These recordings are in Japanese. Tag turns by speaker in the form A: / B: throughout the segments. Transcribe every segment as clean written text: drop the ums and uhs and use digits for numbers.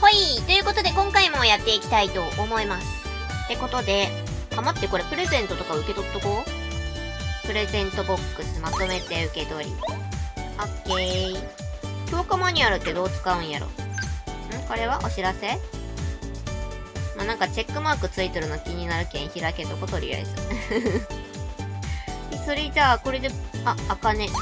A: ほい、ということで今回もやっていきたいと思います。ってことで、待って、これプレゼントとか受け取っとこう。プレゼントボックスまとめて受け取り。オッケー。強化マニュアルってどう使うんやろ。これはお知らせ？なんかチェックマークついてるの気になるけん開けとこ、とりあえず。それじゃあ、これで、あかね。う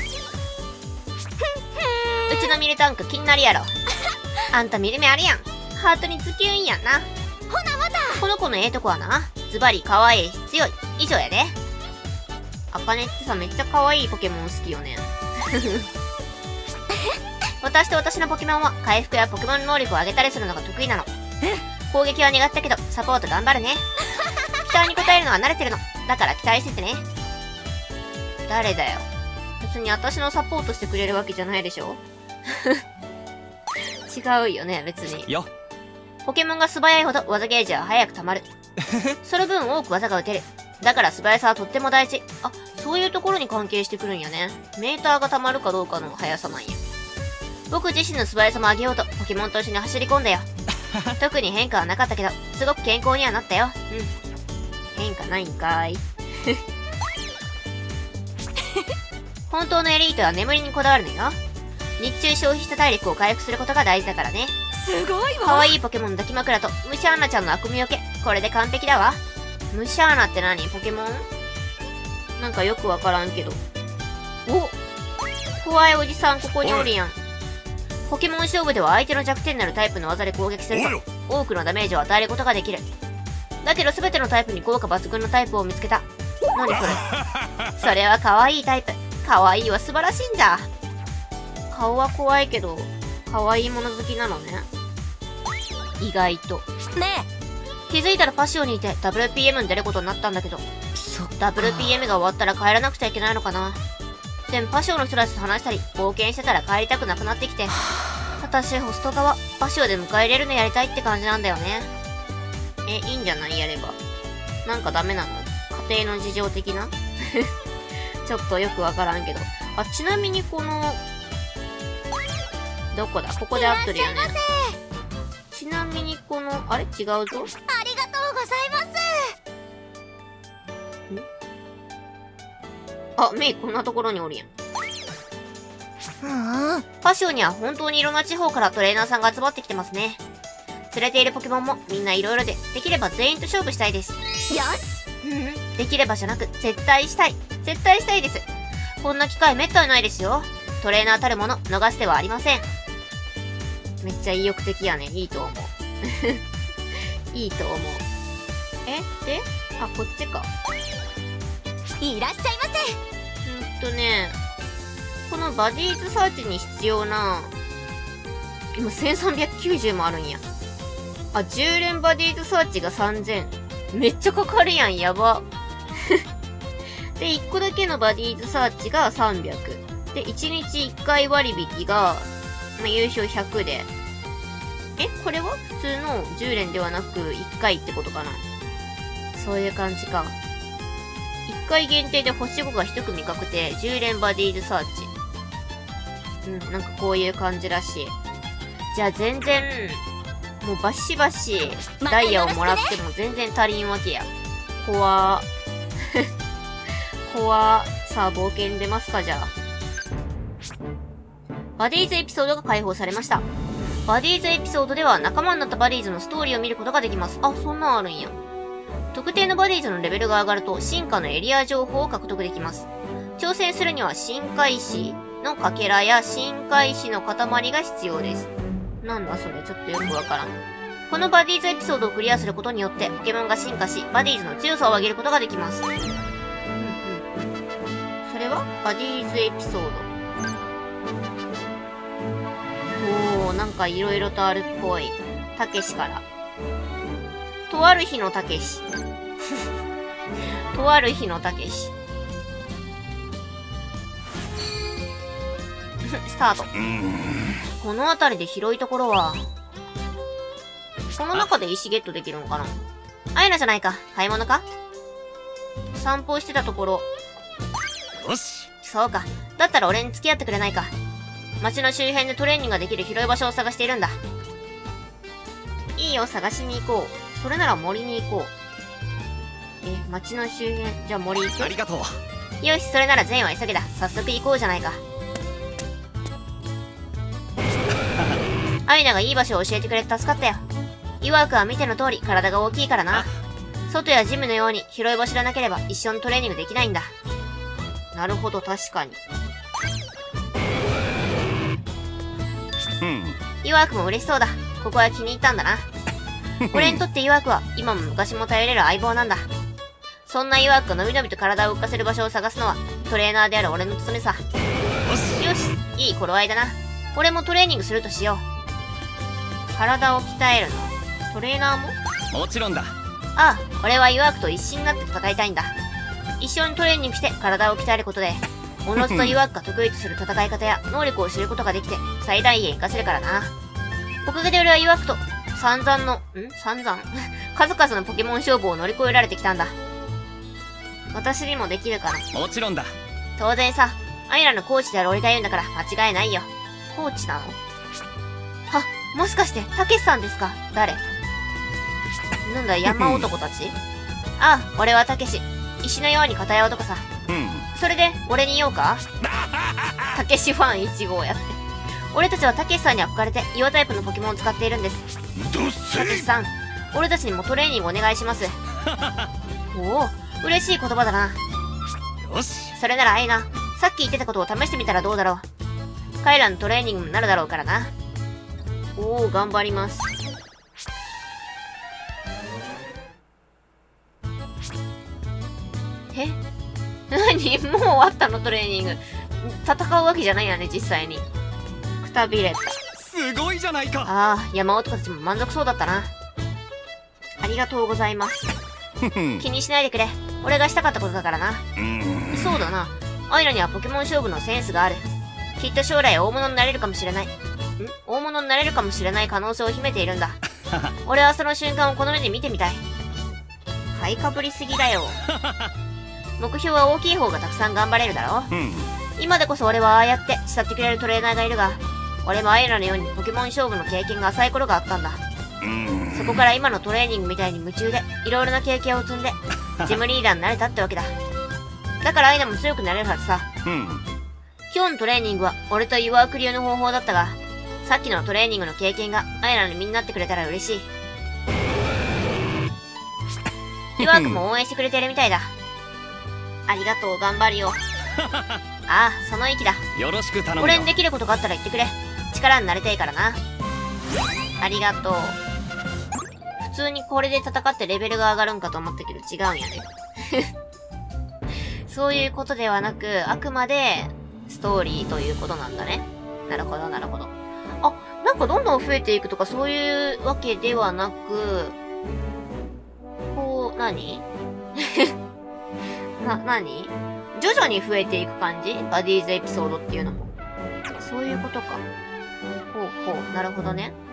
A: ちのミルタンク気になるやろ。あんた見る目あるやん。ハートにズキュンやんな。
B: ほなまた。
A: この子のええとこはな、ズバリ可愛いし強い。以上やで。あかねってさ、めっちゃ可愛いポケモン好きよね。私と私のポケモンは回復やポケモン能力を上げたりするのが得意なの。攻撃は苦手だけど、サポート頑張るね。期待に応えるのは慣れてるの。だから期待しててね。誰だよ。別に私のサポートしてくれるわけじゃないでしょ。違うよね、別に。ポケモンが素早いほど技ゲージは早く溜まる。その分多く技が打てる。だから素早さはとっても大事。そういうところに関係してくるんやね。メーターが溜まるかどうかの速さなんや。僕自身の素早さも上げようとポケモンと一緒に走り込んだよ。特に変化はなかったけど、すごく健康にはなったよ。変化ないんかい。本当のエリートは眠りにこだわるのよ。日中消費した体力を回復することが大事だからね。
B: すごいわ。
A: 可愛いポケモン抱き枕とムシャーナちゃんの悪夢よけ。これで完璧だわ。ムシャーナって何？ポケモン？なんかよくわからんけど。怖いおじさんここにおるやん。ポケモン勝負では相手の弱点になるタイプの技で攻撃すると多くのダメージを与えることができる。だけど全てのタイプに効果抜群のタイプを見つけた。何それ？それは可愛いタイプ。可愛いは素晴らしいんじゃ。顔は怖いけど可愛いもの好きなのね。意外と。
B: ね
A: 気づいたらパシオにいて WPM に出ることになったんだけど、WPM が終わったら帰らなくちゃいけないのかな。でもパシオの人たちと話したり冒険してたら帰りたくなくなってきて、私ホスト側パシオで迎え入れるのやりたいって感じなんだよね。いいんじゃない？やれば。なんかダメなの？家庭の事情的な。ちょっとよくわからんけど。ちなみにこのどこだ？ここで合ってるよね。ちなみにこのあれ違うぞ。
B: ありがとうございます。
A: メイこんなところにおるやん。パシオには本当にいろんな地方からトレーナーさんが集まってきてますね。連れているポケモンもみんないろいろで、できれば全員と勝負したいです。
B: よし。
A: できればじゃなく、絶対したい。絶対したいです。こんな機会めったにないですよ。トレーナーたるもの逃してはありません。めっちゃ意欲的やね。いいと思う。いいと思う。でこっちか。
B: いらっしゃいませ。
A: このバディーズサーチに必要な、今1390もあるんや。10連バディーズサーチが3000。めっちゃかかるやん、やば。で、1個だけのバディーズサーチが300。で、1日1回割引が、優勝100で。これは普通の10連ではなく1回ってことかな。そういう感じか。1回限定で星5が1組確定、10連バディーズサーチ。なんかこういう感じらしい。じゃあ全然、もうバシバシダイヤをもらっても全然足りんわけや。怖さあ冒険出ますか、じゃあ。バディーズエピソードが解放されました。バディーズエピソードでは仲間になったバディーズのストーリーを見ることができます。そんなんあるんや。特定のバディーズのレベルが上がると進化のエリア情報を獲得できます。挑戦するには深海石のかけらや深海石の塊が必要です。なんだそれ、ちょっとよくわからん。このバディーズエピソードをクリアすることによってポケモンが進化し、バディーズの強さを上げることができます。それはバディーズエピソード。なんか色々とあるっぽい。たけしから。とある日のたけし。とある日のたけし。スタート。この辺りで広いところは、この中で石ゲットできるのかな？あやなじゃないか。買い物か？散歩してたところ。
C: よし。
A: そうか。だったら俺に付き合ってくれないか。街の周辺でトレーニングができる広い場所を探しているんだ。 いいよ、探しに行こう。それなら森に行こう。町の周辺、じゃあ森行く？
C: ありがとう。
A: よし、それなら善は急げだ。早速行こうじゃないか。アイナがいい場所を教えてくれて助かったよ。岩くは見ての通り体が大きいからな。外やジムのように広い場所でなければ一緒にトレーニングできないんだ。なるほど、確かに。岩くも嬉しそうだ。ここは気に入ったんだな。俺にとって岩くは今も昔も頼れる相棒なんだ。そんな岩くがのびのびと体を動かせる場所を探すのはトレーナーである俺の務めさ。よし、いい頃合いだな。俺もトレーニングするとしよう。体を鍛えるの。トレーナーも？
C: もちろんだ。
A: ああ、俺は岩くと一心になって戦いたいんだ。一緒にトレーニングして体を鍛えることで、おのずと岩くが得意とする戦い方や能力を知ることができて最大限活かせるからな。おかげで俺は岩くと散々数々のポケモン勝負を乗り越えられてきたんだ。私にもできるかな？
C: もちろんだ。
A: 当然さ、アイラのコーチである俺が言うんだから間違いないよ。コーチなの？は、もしかして、たけしさんですか？誰？なんだ、山男たち？ああ、俺はたけし。石のように硬い男さ。それで、俺に言おうか？たけしファン1号やって。俺たちはたけしさんに憧れて岩タイプのポケモンを使っているんです。たけしさん、俺たちにもトレーニングお願いします。おお、嬉しい言葉だな。
C: よし。
A: それならアイナ、さっき言ってたことを試してみたらどうだろう。彼らのトレーニングになるだろうからな。おお、頑張ります。え？何？もう終わったの？トレーニング。戦うわけじゃないよね、実際に。くたびれた。
C: すごいじゃないか。
A: ああ、山男たちも満足そうだったな。ありがとうございます。気にしないでくれ。俺がしたかったことだからな。そうだな。アイラにはポケモン勝負のセンスがある。きっと将来大物になれるかもしれない。大物になれるかもしれない可能性を秘めているんだ。俺はその瞬間をこの目で見てみたい。買いかぶりすぎだよ。目標は大きい方がたくさん頑張れるだろ。今でこそ俺はああやって慕ってくれるトレーナーがいるが、俺もアイラのようにポケモン勝負の経験が浅い頃があったんだ。そこから今のトレーニングみたいに夢中でいろいろな経験を積んでジムリーダーになれたってわけだ。だからアイナも強くなれるはずさ。今日のトレーニングは俺と岩ク流の方法だったが、さっきのトレーニングの経験がアイラの身になってくれたら嬉しい。岩くも応援してくれてるみたいだ。ありがとう、頑張るよ。ああ、その意気だ。
C: よろしく頼むよ。
A: 俺にできることがあったら言ってくれ。力になりたいからな。ありがとう。普通にこれで戦ってレベルが上がるんかと思ったけど違うんやね。そういうことではなく、あくまでストーリーということなんだね。なるほど、なるほど。あ、なんかどんどん増えていくとかそういうわけではなく、こう、何何徐々に増えていく感じ？バディーズエピソードっていうのも。そういうことか。ほうほう、なるほどね。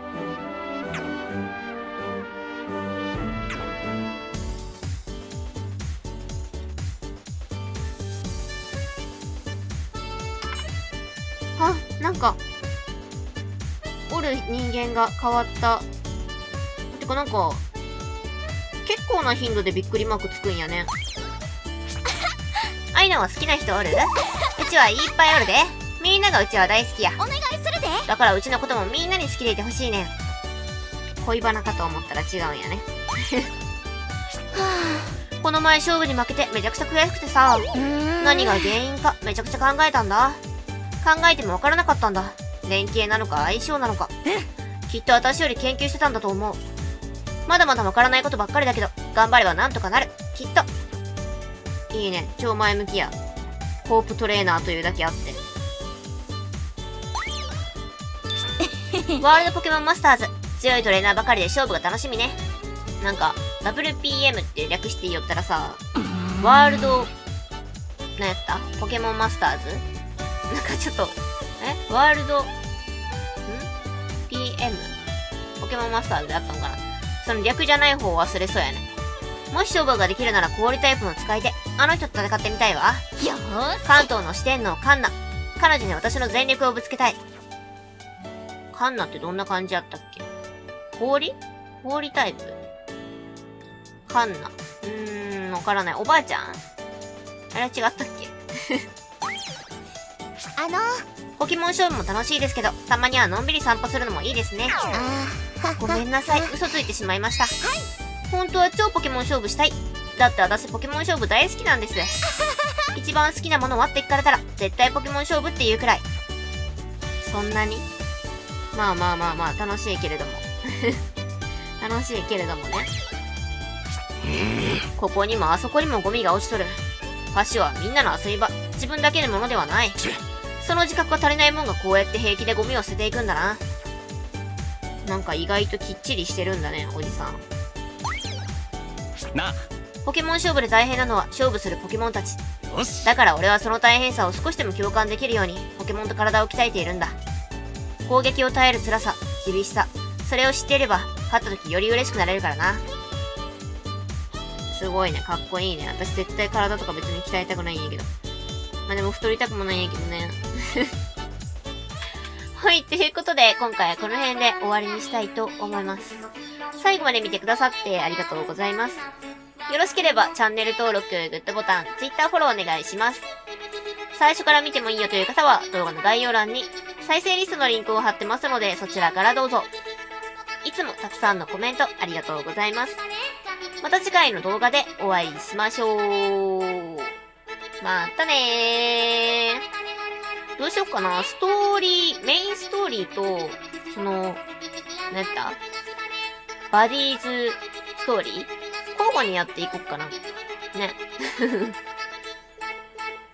A: あ、なんか、おる人間が変わった。てかなんか、結構な頻度でびっくりマークつくんやね。アイナは好きな人おる？うちはいっぱいおるで。みんながうちは大好きや。
B: お願いするで。
A: だからうちのこともみんなに好きでいてほしいねん。恋バナかと思ったら違うんやね。この前勝負に負けてめちゃくちゃ悔しくてさ、何が原因かめちゃくちゃ考えたんだ。考えてもわからなかったんだ。連携なのか相性なのか。きっと私より研究してたんだと思う。まだまだわからないことばっかりだけど、頑張ればなんとかなる。きっと。いいね。超前向きや。ホープトレーナーというだけあって。ワールドポケモンマスターズ。強いトレーナーばかりで勝負が楽しみね。なんか、WPM って略して言おったらさ、ワールド、何やったポケモンマスターズなんかちょっと、ワールド、PM? ポケモンマスターズであったのかな。その略じゃない方を忘れそうやね。もし勝負ができるなら氷タイプの使い手、あの人と戦ってみたいわ。
B: よーし。
A: 関東の四天王カンナ。彼女に私の全力をぶつけたい。カンナってどんな感じやったっけ？氷？ 氷タイプ。カンナ。わからない。おばあちゃん？あれは違ったっけ？ポケモン勝負も楽しいですけど、たまにはのんびり散歩するのもいいですね。ごめんなさい。嘘ついてしまいました。本当は超ポケモン勝負したい。だって私ポケモン勝負大好きなんです。一番好きなものはって聞かれたら、絶対ポケモン勝負っていうくらい。そんなに？まあ、楽しいけれども。楽しいけれどもね。ここにもあそこにもゴミが落ちとる。橋はみんなの遊び場。自分だけのものではない。その自覚が足りないもんがこうやって平気でゴミを捨てていくんだな。なんか意外ときっちりしてるんだね、おじさん。
C: なあ。
A: ポケモン勝負で大変なのは勝負するポケモンたち。
C: よし。
A: だから俺はその大変さを少しでも共感できるようにポケモンと体を鍛えているんだ。攻撃を耐える辛さ、厳しさ、それを知っていれば勝った時より嬉しくなれるからな。すごいね、かっこいいね。私絶対体とか別に鍛えたくないんやけど。まあでも太りたくもないんやけどね。はい、ということで今回はこの辺で終わりにしたいと思います。最後まで見てくださってありがとうございます。よろしければチャンネル登録、グッドボタン、Twitter フォローお願いします。最初から見てもいいよという方は動画の概要欄に再生リストのリンクを貼ってますのでそちらからどうぞ。いつもたくさんのコメントありがとうございます。また次回の動画でお会いしましょう。またねー。どうしよっかな。ストーリー、メインストーリーと、その、なんやったバディーズストーリー交互にやっていこっかな。ね。